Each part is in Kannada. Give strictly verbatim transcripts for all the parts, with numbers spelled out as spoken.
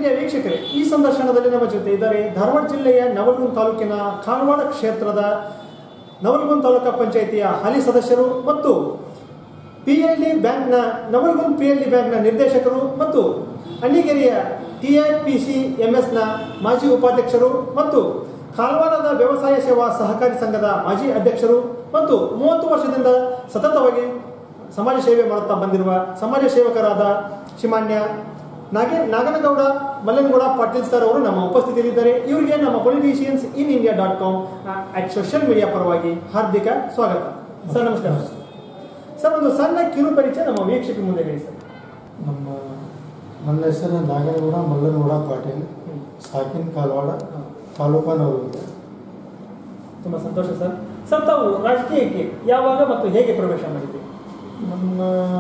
ಪ್ರಿಯ ವೀಕ್ಷಕರೇ, ಈ ಸಂದರ್ಶನದಲ್ಲಿ ನಮ್ಮ ಜೊತೆ ಇದ್ದಾರೆ ಧಾರವಾಡ ಜಿಲ್ಲೆಯ ನವಲಗುಂದ ತಾಲೂಕಿನ ಖಾನವಾಡ ಕ್ಷೇತ್ರದ ನವಲಗುಂದ ತಾಲೂಕಾ ಪಂಚಾಯಿತಿಯ ಹಾಲಿ ಸದಸ್ಯರು ಮತ್ತು ಪಿ ಎಲ್ ಡಿ ಬ್ಯಾಂಕ್ನ ನವಲಗುಂದ ಪಿ ಎಲ್ ಡಿ ಬ್ಯಾಂಕ್ನ ನಿರ್ದೇಶಕರು ಮತ್ತು ಅಣ್ಣಿಗೇರಿಯ T I P C M ಎಸ್ನ ಮಾಜಿ ಉಪಾಧ್ಯಕ್ಷರು ಮತ್ತು ಖಾನವಾಡದ ವ್ಯವಸಾಯ ಸೇವಾ ಸಹಕಾರಿ ಸಂಘದ ಮಾಜಿ ಅಧ್ಯಕ್ಷರು ಮತ್ತು ಮೂವತ್ತು ವರ್ಷದಿಂದ ಸತತವಾಗಿ ಸಮಾಜ ಸೇವೆ ಮಾಡುತ್ತಾ ಬಂದಿರುವ ಸಮಾಜ ಸೇವಕರಾದ ಶ್ರೀಮಾನ್ಯ ನಾಗೆ ನಾಗನಗೌಡ ಮಲ್ಲನಗೌಡ ಪಾಟೀಲ್ ಸರ್ ಅವರು ನಮ್ಮ ಉಪಸ್ಥಿತಿಯಲ್ಲಿದ್ದಾರೆ. ಇವರಿಗೆ ನಮ್ಮ politicians in India dot com at social media ಪರವಾಗಿ ಹಾರ್ದಿಕ ಸ್ವಾಗತ. ಸರ್ ನಮಸ್ಕಾರ. ಸರ್, ಒಂದು ಸಣ್ಣ ಕಿರು ಪರಿಚಯ ನಮ್ಮ ವೀಕ್ಷಕರ ಮುಂದೆ ಹೇಳಿ ಸರ್. ನಮ್ಮ ನನ್ನ ಹೆಸರು ನಾಗನಗೌಡ ಮಲ್ಲನಗೌಡ ಪಾಟೀಲ್, ಸಾಕಿನ್ ಕಾಲವಾಡ, ತಾಲೂಕಾನವರು. ತುಂಬ ಸಂತೋಷ ಸರ್. ಸರ್, ತಾವು ರಾಜಕೀಯಕ್ಕೆ ಯಾವಾಗ ಮತ್ತು ಹೇಗೆ ಪ್ರವೇಶ ಮಾಡಿದ್ರಿ? ನಮ್ಮ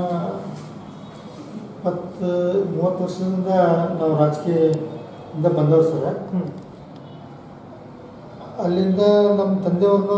ಇಪ್ಪತ್ತು ಮೂವತ್ತು ವರ್ಷದಿಂದ ನಾವು ರಾಜಕೀಯದಿಂದ ಬಂದವರು ಸರ್. ಅಲ್ಲಿಂದ ನಮ್ಮ ತಂದೆಯವ್ರನ್ನ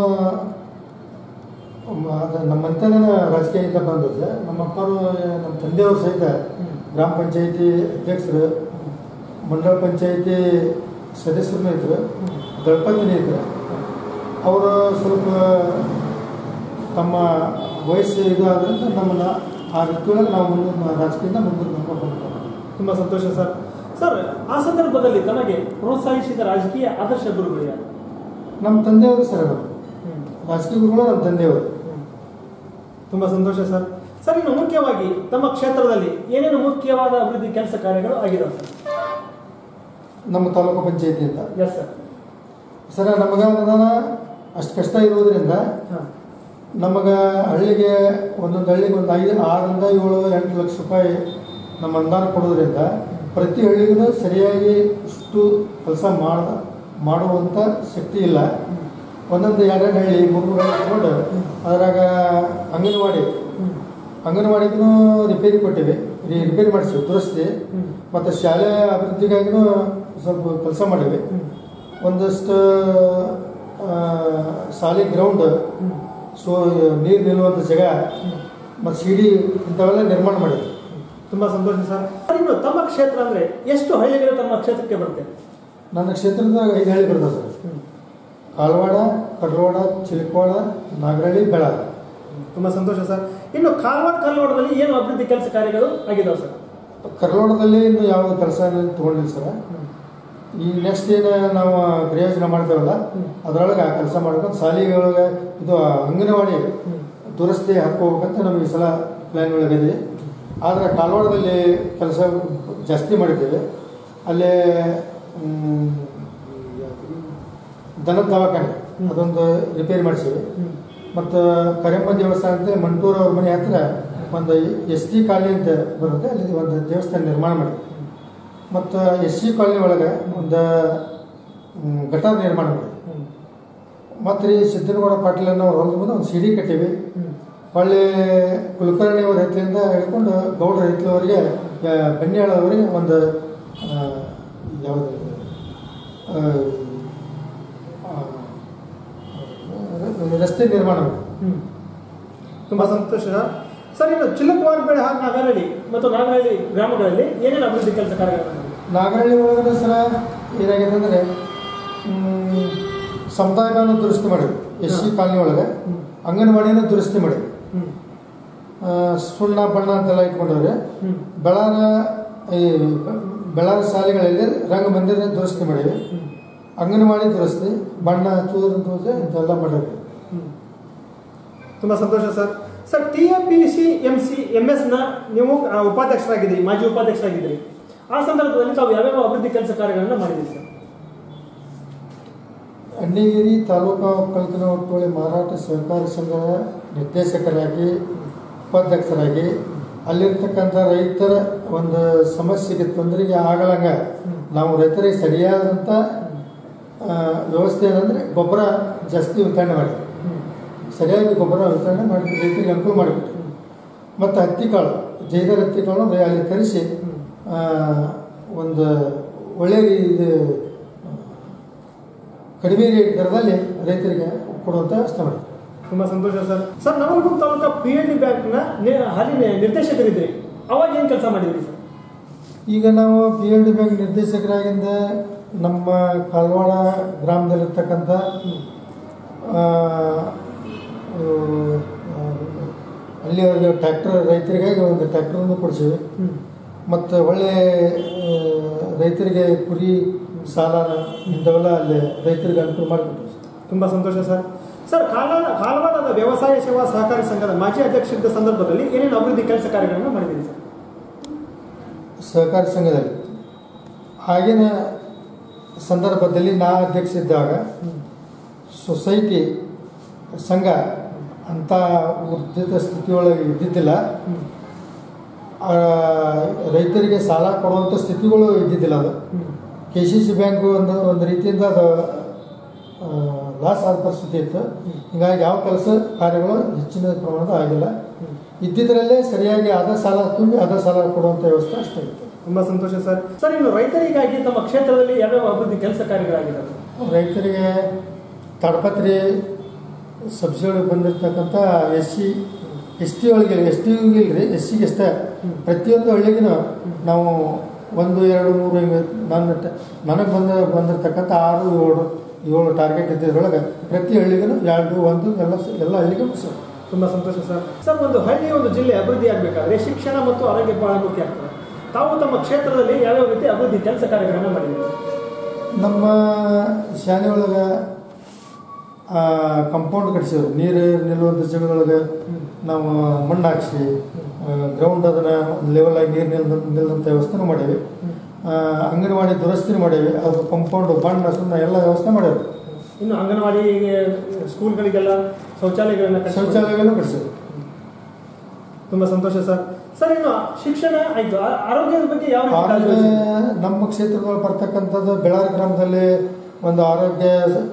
ನಮ್ಮ ಮನೆತನ ರಾಜಕೀಯದಿಂದ ಬಂದರು ಸರ್. ನಮ್ಮ ಅಪ್ಪರು ನಮ್ಮ ತಂದೆಯವರು ಸಹಿತ ಗ್ರಾಮ ಪಂಚಾಯಿತಿ ಅಧ್ಯಕ್ಷರು, ಮಂಡಲ ಪಂಚಾಯಿತಿ ಸದಸ್ಯರನ್ನೂ ಇದ್ದರು, ದಳಪತಿನೂ ಇದ್ದರು. ಅವರು ಸ್ವಲ್ಪ ತಮ್ಮ ವಯಸ್ಸು ಇದು ಆದ್ದರಿಂದ ನಮ್ಮನ್ನು ಆ ರೀತಿಯೊಳಗೆ ನಾವು ಮುಂದೆ ರಾಜಕೀಯದಿಂದ ಮುಂದೆ ಬಂದ್ಕೊಂಡು. ತುಂಬ ಸಂತೋಷ ಸರ್. ಸರ್, ಆ ಸಂದರ್ಭದಲ್ಲಿ ತಮಗೆ ಪ್ರೋತ್ಸಾಹಿಸಿದ ರಾಜಕೀಯ ಆದರ್ಶ ಗುರುಗಳು ಯಾರು? ನಮ್ಮ ತಂದೆಯವರು ಸರ್. ನಮ್ಮ ರಾಜಕೀಯ ಗುರುಗಳು ನಮ್ಮ ತಂದೆಯವರು. ತುಂಬ ಸಂತೋಷ ಸರ್. ಸರ್, ಇನ್ನು ಮುಖ್ಯವಾಗಿ ತಮ್ಮ ಕ್ಷೇತ್ರದಲ್ಲಿ ಏನೇನು ಮುಖ್ಯವಾದ ಅಭಿವೃದ್ಧಿ ಕೆಲಸ ಕಾರ್ಯಗಳು ಆಗಿದಾವೆ ಸರ್? ನಮ್ಮ ತಾಲೂಕು ಪಂಚಾಯಿತಿಯಿಂದ ಎಸ್ ಸರ್. ಸರ್, ನಮಗೆ ಅನುದಾನ ಅಷ್ಟು ಕಷ್ಟ ಇರೋದ್ರಿಂದ ನಮಗೆ ಹಳ್ಳಿಗೆ ಒಂದೊಂದು ಹಳ್ಳಿಗೆ ಒಂದು ಐದು ಆರರಿಂದ ಏಳು ಎಂಟು ಲಕ್ಷ ರೂಪಾಯಿ ನಮ್ಮ ಅನುದಾನ ಕೊಡೋದ್ರಿಂದ ಪ್ರತಿ ಹಳ್ಳಿಗೂ ಸರಿಯಾಗಿ ಇಷ್ಟು ಕೆಲಸ ಮಾಡ ಮಾಡುವಂಥ ಶಕ್ತಿ ಇಲ್ಲ. ಒಂದೊಂದು ಎರಡೆರಡು ಹಳ್ಳಿ ಮೂರು ಮೂರು ಹಳ್ಳಿ ತಗೊಂಡು ಅದ್ರಾಗ ಅಂಗನವಾಡಿ ಅಂಗನವಾಡಿಗೂ ರಿಪೇರಿ ಕೊಟ್ಟಿವಿ, ರಿಪೇರಿ ಮಾಡಿಸಿವಿ, ದುರಸ್ತಿ. ಮತ್ತು ಶಾಲೆ ಅಭಿವೃದ್ಧಿಗಾಗಿನೂ ಸ್ವಲ್ಪ ಕೆಲಸ ಮಾಡಿವಿ. ಒಂದಷ್ಟು ಶಾಲೆ ಗ್ರೌಂಡ್, ಸೊ ನೀರು ನಿಲ್ಲುವಂಥ ಜಾಗ ಮತ್ತು ಸಿಡಿ ಇಂಥವೆಲ್ಲ ನಿರ್ಮಾಣ ಮಾಡಿದ್ವಿ. ತುಂಬ ಸಂತೋಷ ಸರ್. ಇನ್ನು ತಮ್ಮ ಕ್ಷೇತ್ರ ಅಂದರೆ ಎಷ್ಟು ಹಳ್ಳಿಗಳು ತಮ್ಮ ಕ್ಷೇತ್ರಕ್ಕೆ ಬರುತ್ತೆ? ನನ್ನ ಕ್ಷೇತ್ರದಾಗ ಐದು ಹಳ್ಳಿ ಬರ್ತದೆ ಸರ್. ಕಾಲವಾಡ, ಕರ್ಲವಾಡ, ಚಿಲಕವಾಡ, ನಾಗರಹಳ್ಳಿ, ಬೆಳಾರ. ತುಂಬ ಸಂತೋಷ ಸರ್. ಇನ್ನು ಕಾಲವಾಡ ಕರ್ಲವಾಡದಲ್ಲಿ ಏನು ಅಭಿವೃದ್ಧಿ ಕೆಲಸ ಕಾರ್ಯಗಳು ಆಗಿದಾವೆ ಸರ್? ಕರ್ಲವಾಡದಲ್ಲಿ ಇನ್ನು ಯಾವ ಕೆಲಸ ತೊಗೊಂಡಿಲ್ಲ ಸರ್. ಈ ನೆಕ್ಸ್ಟ್ ಏನು ನಾವು ಪ್ರಯೋಜನ ಮಾಡ್ತೇವಲ್ಲ ಅದರೊಳಗೆ ಆ ಕೆಲಸ ಮಾಡ್ಕೊಂಡು ಶಾಲೆಗಳೊಳಗೆ ಇದು ಅಂಗನವಾಡಿ ದುರಸ್ತಿ ಹಾಕೋಬೇಕಂತ ನಮಗೆ ಈ ಸಲ ಪ್ಲ್ಯಾನ್ ಒಳಗಿದೆ. ಆದರೆ ಕಾಲವಾಡದಲ್ಲಿ ಕೆಲಸ ಜಾಸ್ತಿ ಮಾಡಿದ್ದೇವೆ. ಅಲ್ಲೇ ದನದ ದವಾಖಾನೆ ಅದೊಂದು ರಿಪೇರಿ ಮಾಡಿಸಿವಿ. ಮತ್ತು ಕರೆಮ್ಮ ದೇವಸ್ಥಾನ ಅಂತ ಮಂಟೂರು ಅವ್ರ ಮನೆ ಹತ್ತಿರ ಒಂದು ಎಸ್ ಟಿ ಕಾಲನಿ ಅಂತ ಬರುತ್ತೆ, ಅಲ್ಲಿ ಒಂದು ದೇವಸ್ಥಾನ ನಿರ್ಮಾಣ ಮಾಡಿವಿ. ಮತ್ತು ಎಸ್ ಸಿ ಕಾಲನಿ ಒಳಗೆ ಒಂದು ಗಟಾರ್ ನಿರ್ಮಾಣ ಮಾಡಿ. ಮತ್ತು ರೀ ಸಿದ್ದನಗೌಡ ಪಾಟೀಲ್ ಅನ್ನೋ ಅವ್ರ ಹೊಲದ ಮುಂದೆ ಒಂದು ಸಿಡಿ ಕಟ್ಟೀವಿ. ಹೊಳ್ಳಿ ಕುಲಕರ್ಣಿ ಅವ್ರ ಹೆತ್ತಲಿಂದ ಹಿಡ್ಕೊಂಡು ಗೌಡ್ರ ಹೆತ್ತಲವರೆಗೆ ಬೆನ್ಯಾಳವರೆಗೆ ಒಂದು ಯಾವುದು ರಸ್ತೆ ನಿರ್ಮಾಣ ಮಾಡಿ. ತುಂಬ ಸಂತೋಷ ಸರ್. ಇನ್ನು ಚಿಲಕವಾಡ, ಬೆಳೆ ಹಾಗೂ ನಾಗರಹಳ್ಳಿ ಮತ್ತು ನಾಗರಹಳ್ಳಿ ಗ್ರಾಮಗಳಲ್ಲಿ ಏನೇನು ಅಭಿವೃದ್ಧಿ ಕೆಲಸ ಕಾರ್ಯಗಳು? ನಾಗರಹಳ್ಳಿ ಒಳಗಡೆ ಸರ ಏನಾಗಿದೆ ಅಂದರೆ ಸಮುದಾಯ ಭವನ ದುರಸ್ತಿ ಮಾಡಿದ್ವಿ. ಎಸ್ ಸಿ ಕಾಲನಿ ಒಳಗೆ ಅಂಗನವಾಡಿನ ದುರಸ್ತಿ ಮಾಡಿದ್ವಿ. ಸುಣ್ಣ ಬಣ್ಣ ಅಂತೆಲ್ಲ ಇಟ್ಕೊಂಡವ್ರೆ. ಬೆಳಾರ ಈ ಬೆಳಾರ ಶಾಲೆಗಳಲ್ಲಿ ರಂಗಮಂದಿರ ದುರಸ್ತಿ ಮಾಡಿವಿ. ಅಂಗನವಾಡಿ ದುರಸ್ತಿ, ಬಣ್ಣ ಹಚ್ಚುವುದ್ರ ದುರಸ್ತಿ ಇಂತೆಲ್ಲ ಮಾಡಿದ್ವಿ. ತುಂಬ ಸಂತೋಷ sir. Sir, T A P C M C M ಎಸ್ನ ನೀವು ಉಪಾಧ್ಯಕ್ಷರಾಗಿದ್ದೀರಿ, ಮಾಜಿ ಉಪಾಧ್ಯಕ್ಷರಾಗಿದ್ದೀರಿ. ಆ ಸಂದರ್ಭದಲ್ಲಿ ತಾವು ಯಾವ್ಯಾವ ಅಭಿವೃದ್ಧಿ ಕೆಲಸ ಕಾರ್ಯಗಳನ್ನು ಮಾಡಿದ್ದೀರಿ ಸರ್? ಅಣ್ಣಿಗೇರಿ ತಾಲೂಕಾ ಒಕ್ಕಲಿಗರ ಒಟ್ಟುವಳಿ ಮಾರಾಟ ಸಹಕಾರಿ ಸಂಘದ ನಿರ್ದೇಶಕರಾಗಿ, ಉಪಾಧ್ಯಕ್ಷರಾಗಿ ಅಲ್ಲಿರ್ತಕ್ಕಂಥ ರೈತರ ಒಂದು ಸಮಸ್ಯೆಗೆ ತೊಂದರೆಗೆ ಆಗಲಂಗ ನಾವು ರೈತರಿಗೆ ಸರಿಯಾದಂಥ ವ್ಯವಸ್ಥೆ ಏನಂದರೆ ಗೊಬ್ಬರ ಜಾಸ್ತಿ ವಿತರಣೆ ಮಾಡಿದ್ವಿ. ಸರಿಯಾಗಿ ಗೊಬ್ಬರ ವಿತರಣೆ ಮಾಡಿ ರೈತರಿಗೆ ಅನುಕೂಲ ಮಾಡಿಬಿಟ್ಟು. ಮತ್ತು ಹತ್ತಿ ಕಾಳು, ಜೈದರ್ ಹತ್ತಿ ಕಾಳನ್ನು ಅಲ್ಲಿ ತರಿಸಿ ಒಂದು ಒಳ್ಳೆಯ ಇದು ಕಡಿಮೆ ರೇಟ್ ದರದಲ್ಲಿ ರೈತರಿಗೆ ಕೊಡುವಂಥ ವ್ಯವಸ್ಥೆ ಮಾಡಿ. ತುಂಬ ಸಂತೋಷ sir. Sir, Navalgund taluka P L D ಬ್ಯಾಂಕ್ನ ಹಾಲಿ ನಿರ್ದೇಶಕರಿದ್ರಿ, ಅವಾಗ ಏನು ಕೆಲಸ ಮಾಡಿದ್ರಿ ಸರ್? ಈಗ ನಾವು ಪಿ ಎಲ್ ಡಿ ಬ್ಯಾಂಕ್ ನಿರ್ದೇಶಕರಾಗಿಂದ ನಮ್ಮ ಕಾಲ್ವಾಡ ಗ್ರಾಮದಲ್ಲಿರ್ತಕ್ಕಂಥ ಅಲ್ಲಿವರೆಗೆ ಟ್ರ್ಯಾಕ್ಟರ್ ರೈತರಿಗಾಗಿ ಒಂದು ಟ್ರ್ಯಾಕ್ಟರನ್ನು ಕೊಡಿಸಿವಿ ಮತ್ತು ಒಳ್ಳೆ ರೈತರಿಗೆ ಕುರಿ ಸಾಲ ಇಂಥವೆಲ್ಲ ಅಲ್ಲಿ ರೈತರಿಗೆ ಅನುಕೂಲ ಮಾಡಿಕೊಟ್ಟಿವಿ. ತುಂಬ ಸಂತೋಷ ಸರ್. ಸರ್, ಕಾಲ ಕಾಲವಾಡದ ವ್ಯವಸಾಯ ಸೇವಾ ಸಹಕಾರಿ ಸಂಘದ ಮಾಜಿ ಅಧ್ಯಕ್ಷರಿದ್ದ ಸಂದರ್ಭದಲ್ಲಿ ಏನೇನು ಅಭಿವೃದ್ಧಿ ಕೆಲಸ ಕಾರ್ಯಗಳನ್ನು ಮಾಡಿದ್ದೀರಿ ಸರ್? ಸಹಕಾರಿ ಸಂಘದಲ್ಲಿ ಆಗಿನ ಸಂದರ್ಭದಲ್ಲಿ ನಾ ಅಧ್ಯಕ್ಷ ಇದ್ದಾಗ ಸೊಸೈಟಿ ಸಂಘ ಅಂಥ ಉದ್ದಿತ ಸ್ಥಿತಿಯೊಳಗೆ ಇದ್ದಿದ್ದಿಲ್ಲ. ರೈತರಿಗೆ ಸಾಲ ಕೊಡುವಂಥ ಸ್ಥಿತಿಗಳು ಇದ್ದಿದ್ದಿಲ್ಲ. ಅದು ಕೆ ಸಿ ಸಿ ಬ್ಯಾಂಕು ಒಂದು ಒಂದು ರೀತಿಯಿಂದ ಅದು ಲಾಸ್ ಆದ ಪರಿಸ್ಥಿತಿ ಇತ್ತು. ಹೀಗಾಗಿ ಯಾವ ಕೆಲಸ ಕಾರ್ಯಗಳು ಹೆಚ್ಚಿನ ಪ್ರಮಾಣದ ಆಗಿಲ್ಲ. ಇದ್ದಿದ್ದರಲ್ಲೇ ಸರಿಯಾಗಿ ಅದ ಸಾಲ ತುಂಬಿ ಅದ ಸಾಲ ಕೊಡುವಂಥ ವ್ಯವಸ್ಥೆ ಅಷ್ಟೇ ಇತ್ತು. ತುಂಬ ಸಂತೋಷ ಸರ್. ಸರ್, ಇನ್ನು ರೈತರಿಗಾಗಿ ತಮ್ಮ ಕ್ಷೇತ್ರದಲ್ಲಿ ಯಾವ್ಯಾವ ಅಭಿವೃದ್ಧಿ ಕೆಲಸ ಕಾರ್ಯಗಳಾಗಿದ್ದಾವೆ? ರೈತರಿಗೆ ತಾಡಪತ್ರಿ ಸಬ್ಸಿಡಿ ಬಂದಿರತಕ್ಕಂಥ ಎಸ್ ಸಿ ಎಸ್ ಟಿ ಒಳಗೆ ಎಸ್ ಟಿ ಇಲ್ರಿ, ಎಸ್ ಸಿಗೆ ಅಷ್ಟೇ. ಪ್ರತಿಯೊಂದು ಹಳ್ಳಿಗೂ ನಾವು ಒಂದು ಎರಡು ಮೂರು ಹಿಂಗೆ ನನ್ನ ನನಗೆ ಬಂದ ಬಂದಿರತಕ್ಕಂಥ ಆರು ಏಳು ಏಳು ಟಾರ್ಗೆಟ್ ಇದ್ದಿದ್ರೊಳಗೆ ಪ್ರತಿ ಹಳ್ಳಿಗೂ ಎರಡು ಒಂದು ಎಲ್ಲ ಎಲ್ಲ ಹಳ್ಳಿಗೂ ಸರ್. ತುಂಬ ಸಂತೋಷ ಸರ್. ಸರ್, ಒಂದು ಹಳ್ಳಿ ಒಂದು ಜಿಲ್ಲೆ ಅಭಿವೃದ್ಧಿ ಆಗಬೇಕಾದ್ರೆ ಶಿಕ್ಷಣ ಮತ್ತು ಆರೋಗ್ಯ ಬಹಳ ಮುಖ್ಯ ಆಗ್ತದೆ. ತಾವು ತಮ್ಮ ಕ್ಷೇತ್ರದಲ್ಲಿ ಯಾವ್ಯಾವ ರೀತಿ ಅಭಿವೃದ್ಧಿ ಕೆಲಸ ಕಾರ್ಯಗಳನ್ನು ಮಾಡಿದ್ದೀವಿ? ನಮ್ಮ ಶಾಲೆಯೊಳಗೆ ಕಂಪೌಂಡ್ ಕಟ್ಟಿಸಿದ್ರು. ನೀರು ನಿಲ್ಲುವಂಥ ಜಾಗದೊಳಗೆ ನಾವು ಮಣ್ಣು ಹಾಕಿಸಿ ಗ್ರೌಂಡ್ ಅದನ್ನು ಲೆವೆಲ್ ಆಗಿ ನೀರು ನಿಲ್ ನಿಲ್ಲಂಥ ವ್ಯವಸ್ಥೆನೂ ಮಾಡೇವಿ. ಅಂಗನವಾಡಿ ದುರಸ್ತಿನೂ ಮಾಡೇವಿ. ಅದು ಕಂಪೌಂಡ್ ಬಣ್ಣ ಸುಣ್ಣ ಎಲ್ಲ ವ್ಯವಸ್ಥೆ ಮಾಡೇವಿ. ಇನ್ನು ಅಂಗನವಾಡಿ ಸ್ಕೂಲ್ಗಳಿಗೆಲ್ಲ ಶೌಚಾಲಯಗಳನ್ನ ಶೌಚಾಲಯಗಳನ್ನು ಕಟ್ಟಿಸಿದ್ರು. ತುಂಬ ಸಂತೋಷ ಸರ್. ಸರ್, ಇನ್ನು ಶಿಕ್ಷಣ ಆಯಿತು, ಆರೋಗ್ಯದ ಬಗ್ಗೆ ಯಾವ ನಮ್ಮ ಕ್ಷೇತ್ರದಲ್ಲಿ ಬರ್ತಕ್ಕಂಥದ್ದು ಬೆಳಾರಿ ಗ್ರಾಮದಲ್ಲಿ ಒಂದು ಆರೋಗ್ಯ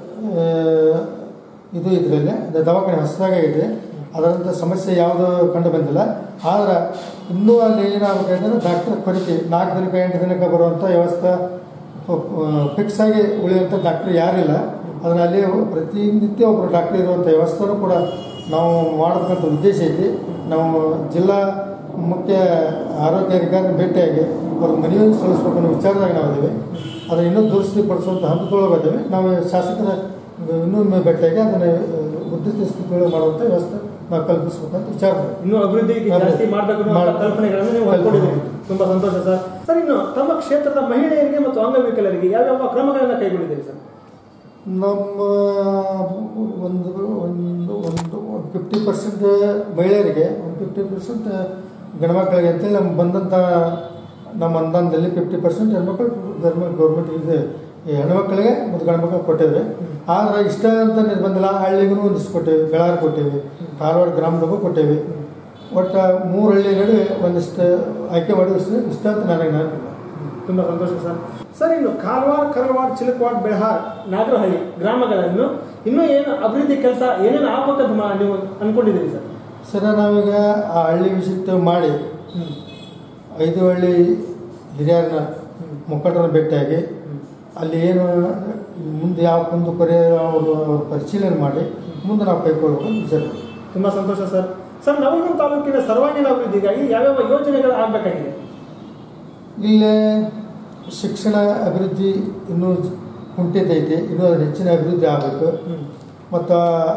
ಇದು ಇದರಲ್ಲಿ ದವಾಖಾನೆ ಹೊಸದಾಗಿ ಇದೆ. ಅದರಂಥ ಸಮಸ್ಯೆ ಯಾವುದು ಕಂಡು ಬಂದಿಲ್ಲ. ಆದರೆ ಇನ್ನೂ ಅಲ್ಲಿ ಏನಾಗಬೇಕಂದ್ರೆ ಡಾಕ್ಟರ್ ಕೊರತೆ, ನಾಲ್ಕು ದಿನಕ್ಕೆ ಎಂಟು ದಿನಕ್ಕೆ ಬರುವಂಥ ವ್ಯವಸ್ಥೆ ಫಿಕ್ಸ್ ಆಗಿ ಉಳಿಯುವಂಥ ಡಾಕ್ಟ್ರ್ ಯಾರಿಲ್ಲ. ಅದನ್ನು ಅಲ್ಲಿ ಪ್ರತಿನಿತ್ಯ ಒಬ್ಬರು ಡಾಕ್ಟ್ರ್ ಇರುವಂಥ ವ್ಯವಸ್ಥೆನೂ ಕೂಡ ನಾವು ಮಾಡಬೇಕಂತ ಉದ್ದೇಶ ಐತಿ. ನಾವು ಜಿಲ್ಲಾ ಮುಖ್ಯ ಆರೋಗ್ಯ ಅಧಿಕಾರಿ ಭೇಟಿಯಾಗಿ ಅವ್ರಿಗೆ ಮನವಿ ಸಲ್ಲಿಸ್ಬೇಕನ್ನೋ ವಿಚಾರದಾಗ ನಾವು ಇದ್ದೀವಿ. ಅದನ್ನು ಇನ್ನೂ ದುರಸ್ತಿ ಪಡಿಸುವಂಥ ಹಂತದೊಳಗೆ ಇದ್ದೀವಿ. ನಾವು ಶಾಸಕರ ಇನ್ನೊಮ್ಮೆ ಭೇಟಿಯಾಗಿ ಅದನ್ನು ಉದ್ದೇಶ ಸ್ಥಿತಿಯೊಳಗೆ ಮಾಡುವಂಥ ವ್ಯವಸ್ಥೆ ನಾವು ಕಲ್ಪಿಸ್ಬೇಕಂತ ವಿಚಾರ. ಇನ್ನೂ ಅಭಿವೃದ್ಧಿ ಜಾಸ್ತಿ ಮಾಡಬೇಕು ಕಲ್ಪನೆಗಳನ್ನು ನೀವು ಹೊಂದ್ಕೊಂಡಿದ್ದೀವಿ. ತುಂಬ ಸಂತೋಷ ಸರ್. ಸರ್, ಇನ್ನು ತಮ್ಮ ಕ್ಷೇತ್ರದ ಮಹಿಳೆಯರಿಗೆ ಮತ್ತು ಅಂಗವಿಕಲರಿಗೆ ಯಾವ್ಯಾವ ಕ್ರಮಗಳನ್ನು ಕೈಗೊಂಡಿದ್ದೀರಿ ಸರ್? ನಮ್ಮ ಒಂದು ಒಂದು ಒಂದು ಫಿಫ್ಟಿ ಪರ್ಸೆಂಟ್ ಮಹಿಳೆಯರಿಗೆ, ಒಂದು ಫಿಫ್ಟಿ ಪರ್ಸೆಂಟ್ ಗಂಡ್ಮಕ್ಳಿಗೆ ಅಂತೇಳಿ ನಮ್ಗೆ ಬಂದಂಥ ನಮ್ಮ ಅನುದಾನದಲ್ಲಿ ಫಿಫ್ಟಿ ಪರ್ಸೆಂಟ್ ಹೆಣ್ಮಕ್ಳು ಧರ್ಮ ಗೌರ್ಮೆಂಟ್ ಇದೆ ಹೆಣ್ಮಕ್ಳಿಗೆ ಮತ್ತು ಗಂಡ್ಮಕ್ಳಿಗೆ ಕೊಟ್ಟೇವೆ. ಆದರೆ ಇಷ್ಟ ಅಂತ ನಿರ್ಬಂಧಿಲ್ಲ. ಹಳ್ಳಿಗೂ ಒಂದಿಷ್ಟು ಕೊಟ್ಟೇವೆ, ಬೆಳಾರಿ ಕೊಟ್ಟೇವೆ, ಕಾರವಾರ ಗ್ರಾಮದಾಗೂ ಕೊಟ್ಟೇವೆ. ಒಟ್ಟು ಮೂರು ಹಳ್ಳಿ ನಡುವೆ ಒಂದಿಷ್ಟು ಆಯ್ಕೆ ಮಾಡಿದಷ್ಟು ಇಷ್ಟ ಅಂತ ನನಗೆ ನೆನಪಿಲ್ಲ. ತುಂಬ ಸಂತೋಷ ಸರ್. ಸರ್, ಇನ್ನು ಕಾರವಾರ, ಕರವಾಡ, ಚಿಲಕವಾಡ, ಬೆಳಹಾರ್, ನಾಗರಹಳ್ಳಿ ಗ್ರಾಮಗಳನ್ನು ಇನ್ನೂ ಏನು ಅಭಿವೃದ್ಧಿ ಕೆಲಸ ಏನೇನು ಆಗ್ಬೇಕಂತ ನೀವು ಅಂದ್ಕೊಂಡಿದ್ದೀರಿ ಸರ್? ಸರ್, ನಾವೀಗ ಆ ಹಳ್ಳಿ ವಿಸಿಟ್ ಮಾಡಿ ಐದು ಹಳ್ಳಿ ಹಿರಿಯರನ್ನ ಮುಖಂಡರನ್ನ ಭೇಟಿಯಾಗಿ ಅಲ್ಲಿ ಏನು ಮುಂದೆ ಯಾವ ಕುಂದು ಕೊರೆ ಅವರು ಅವ್ರ ಪರಿಶೀಲನೆ ಮಾಡಿ ಮುಂದೆ ನಾವು ಕೈಗೊಳ್ಬೇಕು ವಿಚಾರ. ತುಂಬ ಸಂತೋಷ ಸರ್. ಸರ್, ನವಲಗುಂದ ತಾಲೂಕಿನ ಸರ್ವಾಂಗೀಣ ಅಭಿವೃದ್ಧಿಗಾಗಿ ಯಾವ್ಯಾವ ಯೋಜನೆಗಳು ಆಗಬೇಕಾಗಿದೆ? ಇಲ್ಲೇ ಶಿಕ್ಷಣ ಅಭಿವೃದ್ಧಿ ಇನ್ನೂ ಕುಂಠಿತೈತಿ. ಇನ್ನೂ ಅದರ ಹೆಚ್ಚಿನ ಅಭಿವೃದ್ಧಿ ಆಗಬೇಕು. ಮತ್ತು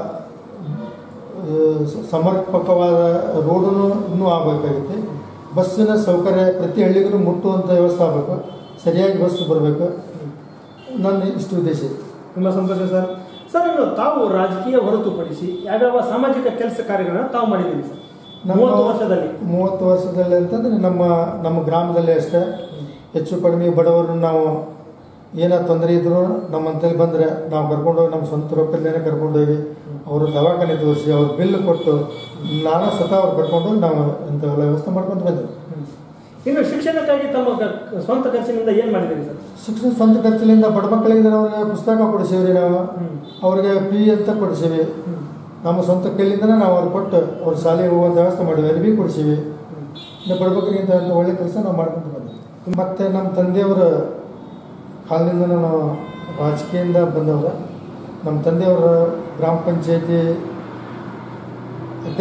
ಸಮರ್ಪಕವಾದ ರೋಡನ್ನು ಇನ್ನೂ ಆಗಬೇಕಾಗುತ್ತೆ. ಬಸ್ಸಿನ ಸೌಕರ್ಯ ಪ್ರತಿ ಹಳ್ಳಿಗೂ ಮುಟ್ಟುವಂಥ ವ್ಯವಸ್ಥೆ ಆಗಬೇಕು. ಸರಿಯಾಗಿ ಬಸ್ ಬರಬೇಕು. ನನ್ನ ಇಷ್ಟು ಉದ್ದೇಶ ಇದೆ. ತುಂಬ ಸಂತೋಷ ಸರ್. ಸರ್, ಇನ್ನು ತಾವು ರಾಜಕೀಯ ಹೊರತುಪಡಿಸಿ ಯಾವ್ಯಾವ ಸಾಮಾಜಿಕ ಕೆಲಸ ಕಾರ್ಯಗಳನ್ನು ತಾವು ಮಾಡಿದ್ದೀವಿ ಸರ್ ಮೂವತ್ತು ವರ್ಷದಲ್ಲಿ? ಮೂವತ್ತು ವರ್ಷದಲ್ಲಿ ಅಂತಂದರೆ ನಮ್ಮ ನಮ್ಮ ಗ್ರಾಮದಲ್ಲಿ ಅಷ್ಟೇ. ಹೆಚ್ಚು ಕಡಿಮೆ ಬಡವರು ನಾವು ಏನೋ ತೊಂದರೆ ಇದ್ದರೂ ನಮ್ಮಂತಲ್ಲಿ ಬಂದರೆ ನಾವು ಕರ್ಕೊಂಡೋಗಿ ನಮ್ಮ ಸ್ವಂತ ರೊಕ್ಕದಲ್ಲೇ ಕರ್ಕೊಂಡೋಗಿ ಅವರು ದವಾಖಾನೆ ತೋರಿಸಿ ಅವ್ರ ಬಿಲ್ ಕೊಟ್ಟು ನಾನಾ ಸ್ವತಃ ಅವ್ರು ಕರ್ಕೊಂಡೋಗಿ ನಾವು ಇಂಥವೆಲ್ಲ ವ್ಯವಸ್ಥೆ ಮಾಡ್ಕೊಂಡು ಬಂದೆವು. ಇನ್ನು ಶಿಕ್ಷಣಕ್ಕಾಗಿ ತಮ್ಮ ಸ್ವಂತ ಖರ್ಚಿನಿಂದ ಏನು ಮಾಡಿದ್ದೀರಿ ಸರ್? ಶಿಕ್ಷಣ ಸ್ವಂತ ಖರ್ಚಿನಿಂದ ಬಡ ಮಕ್ಕಳಿಗೆ ಅವ್ರಿಗೆ ಪುಸ್ತಕ ಕೊಡಿಸೀವಿ. ನಾವು ಅವ್ರಿಗೆ ಫೀ ಅಂತ ಕೊಡಿಸೀವಿ. ನಮ್ಮ ಸ್ವಂತ ಕೈಲಿಂದನೇ ನಾವು ಅವ್ರು ಕೊಟ್ಟು ಅವ್ರ ಶಾಲೆಗೆ ಹೋಗುವಂಥ ವ್ಯವಸ್ಥೆ ಮಾಡಿವಿ. ಅರಿವಿ ಕೊಡಿಸೀವಿ. ಇನ್ನು ಬಡಬಗ್ರಿಗೆ ಇಂಥ ಒಳ್ಳೆ ಕೆಲಸ ನಾವು ಮಾಡ್ಕೊಂಡು ಬಂದ್ವಿ. ಮತ್ತು ನಮ್ಮ ತಂದೆಯವರ ಕಾಲದಿಂದ ನಾವು ರಾಜಕೀಯದಿಂದ ಬಂದವರು. ನಮ್ಮ ತಂದೆಯವರು ಗ್ರಾಮ ಪಂಚಾಯತಿ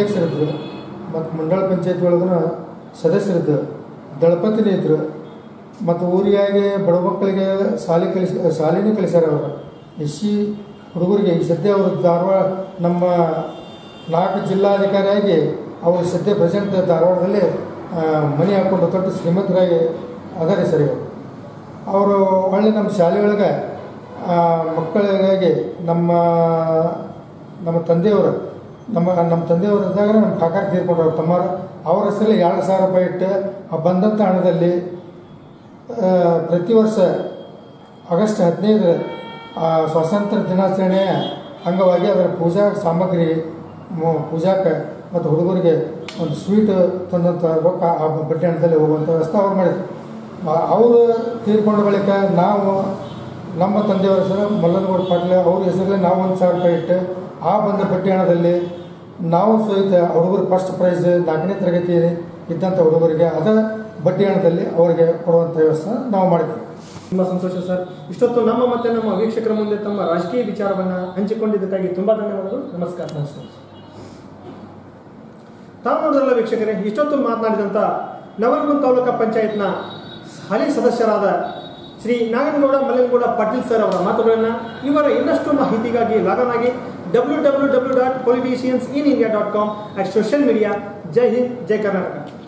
ಅಧ್ಯಕ್ಷರಿದ್ದರು ಮತ್ತು ಮಂಡಳ ಪಂಚಾಯತಿ ಒಳಗೂ ಸದಸ್ಯರಿದ್ದರು. ದಳಪತಿನೇ ಇದ್ದರು. ಮತ್ತು ಊರಿಗಾಗಿ ಬಡ ಮಕ್ಕಳಿಗೆ ಶಾಲೆ ಕಲಿಸಿ ಶಾಲೆನೂ ಕಲಿಸ್ಯಾರ ಅವರು. ಎಸ್ ಸಿ ಹುಡುಗರಿಗೆ ಈ ಸದ್ಯ ಅವರು ಧಾರವಾಡ ನಮ್ಮ ನಾಲ್ಕು ಜಿಲ್ಲಾಧಿಕಾರಿಯಾಗಿ ಅವರು ಸದ್ಯ ಪ್ರೆಸೆಂಟ್ ಧಾರವಾಡದಲ್ಲಿ ಮನೆ ಹಾಕ್ಕೊಂಡು ದೊಡ್ಡ ಶ್ರೀಮಂತರಾಗಿ ಅದಾರೆ ಸರಿ ಅವರು. ಅವರು ಒಳ್ಳೆ ನಮ್ಮ ಶಾಲೆಯೊಳಗೆ ಮಕ್ಕಳಿಗಾಗಿ ನಮ್ಮ ನಮ್ಮ ತಂದೆಯವರು ನಮ್ಮ ನಮ್ಮ ತಂದೆಯವರು ಇದ್ದಾಗ ನಮ್ಮ ಕಾಕಾರ ತೀರ್ಕೊಂಡ್ರು ಅವ್ರ ತಮ್ಮರು ಅವ್ರ ಹೆಸರಲ್ಲಿ ಎರಡು ಸಾವಿರ ರೂಪಾಯಿ ಇಟ್ಟು ಆ ಬಂದಂಥ ಹಣದಲ್ಲಿ ಪ್ರತಿ ವರ್ಷ ಆಗಸ್ಟ್ ಹದಿನೈದು ಸ್ವಾತಂತ್ರ್ಯ ದಿನಾಚರಣೆಯ ಅಂಗವಾಗಿ ಅದರ ಪೂಜಾ ಸಾಮಗ್ರಿ ಪೂಜಾಕ್ಕೆ ಮತ್ತು ಹುಡುಗರಿಗೆ ಒಂದು ಸ್ವೀಟ್ ತಂದಂಥ ರೊಕ್ಕ ಆ ಬಡ್ಡಿ ಹಣದಲ್ಲಿ ಹೋಗುವಂಥ ವ್ಯವಸ್ಥೆ ಅವ್ರು ಮಾಡಿದ್ರು. ಅವರು ತೀರ್ಕೊಂಡ ಬಳಿಕ ನಾವು ನಮ್ಮ ತಂದೆಯವರ ಹೆಸರು ಮಲ್ಲನಗೌಡ ಪಾಟೀಲ್ ಅವ್ರ ಹೆಸರಲ್ಲಿ ನಾವು ಒಂದು ಸಾವಿರ ರೂಪಾಯಿ ಇಟ್ಟು ಆ ಬಂದ ಬಡ್ಡಿ ಹಣದಲ್ಲಿ ನಾವು ಸಹಿತ ಹುಡುಗರು ಫಸ್ಟ್ ಪ್ರೈಸ್ ನಾಲ್ಕನೇ ತರಗತಿ ಇದ್ದಂಥ ಹುಡುಗರಿಗೆ ಅದ ಬಡ್ಡಿ ಹಣದಲ್ಲಿ ಅವರಿಗೆ ಕೊಡುವಂಥ ವ್ಯವಸ್ಥೆ ನಾವು ಮಾಡಿದ್ದೀವಿ. ತುಂಬ ಸಂತೋಷ ಸರ್. ಇಷ್ಟೊತ್ತು ನಮ್ಮ ಮತ್ತು ನಮ್ಮ ವೀಕ್ಷಕರ ಮುಂದೆ ತಮ್ಮ ರಾಜಕೀಯ ವಿಚಾರವನ್ನು ಹಂಚಿಕೊಂಡಿದ್ದಕ್ಕಾಗಿ ತುಂಬ ಧನ್ಯವಾದಗಳು. ನಮಸ್ಕಾರ. ನಮಸ್ಕಾರ. ತಾವು ನೋಡಿದ್ರಲ್ಲ ವೀಕ್ಷಕರೇ, ಇಷ್ಟೊತ್ತು ಮಾತನಾಡಿದಂಥ ನವಲಗುಂದ ತಾಲೂಕಾ ಪಂಚಾಯತ್ನ ಹಾಲಿ ಸದಸ್ಯರಾದ ಶ್ರೀ ನಾಗನಗೌಡ ಮಲ್ಲನಗೌಡ ಪಾಟೀಲ್ ಸರ್ ಅವರ ಮಾತುಗಳನ್ನು, ಇವರ ಇನ್ನಷ್ಟು ಮಾಹಿತಿಗಾಗಿ ಲಾಗನ್ ಆಗಿ W W W dot politicians in India dot com at social media. ಜೈ ಹಿಂದ್, ಜೈ ಕರ್ನಾಟಕ.